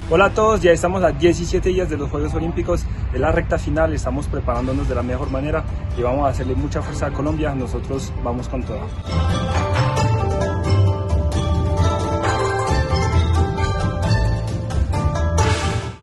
Hola a todos, ya estamos a 17 días de los Juegos Olímpicos, es la recta final, estamos preparándonos de la mejor manera y vamos a hacerle mucha fuerza a Colombia, nosotros vamos con toda.